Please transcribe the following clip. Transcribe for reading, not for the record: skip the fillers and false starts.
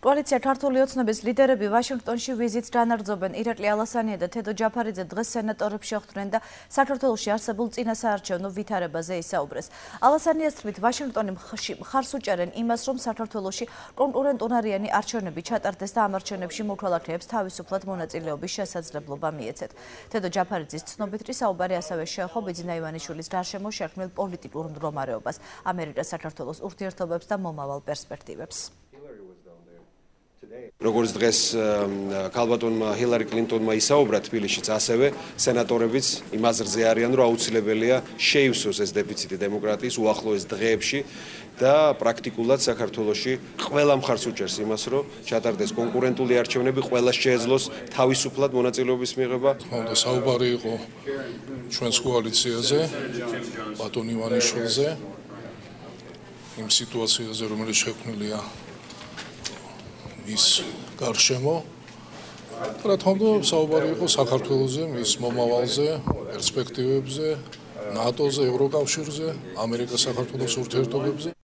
კოალიცია ქართული ოცნების ლიდერები ვაშინგტონში ვიზიტს განაგრძობენ. ირაკლი ალასანია და თედო ჯაფარიძე დღეს სენატორებს შეხვდნენ და საქართველოში არსებულ წინასაარჩევნო ვითარებაზე ისაუბრეს. ალასანიას თქმით, ვაშინგტონი მხარს უჭერენ იმას, რომ საქართველოში კონკურენტუნარიანი არჩევნები ჩატარდეს და ამ არჩევნებში მოქალაქეებს თავისუფლად მონაწილეობის შესაძლებლობა მიეცეთ. თედო ჯაფარიძის ცნობით, საუბარი ასევე შეეხო ბიძინა ივანიშვილის გარშემო შექმნილ პოლიტიკურ მდგომარეობას, ამერიკა-საქართველოს ურთიერთობებს და მომავალ პერსპექტივებს. როგორც დღეს ქალბატონმა ჰილარი კლინტონმა ისაუბრა თბილისშიც, ასევე სენატორებიც იმ აზრზე არიან, რომ აუცილებელია შეივსოს ეს დეფიციტი დემოკრატიის უახლოეს დღეებში და პრაქტიკულად საქართველოში ყველა მხარს უჭერს იმას, რომ ჩატარდეს კონკურენტული არჩევნები, ყველას შეეძლოს თავისუფლად მონაწილეობის მიღება. და საუბარი იყო ჩვენს კოალიციაზე, ბატონ ივანიშვილზე, იმ სიტუაციაზე, რომელიც შექმნილია მის გარშემო. რა თქმა უნდა, საუბარი იყო საქართველოზე, მის მომავალზე, პერსპექტივებზე, ნატოზე, ევროკავშირზე, ამერიკა-საქართველოს ურთიერთობებზე.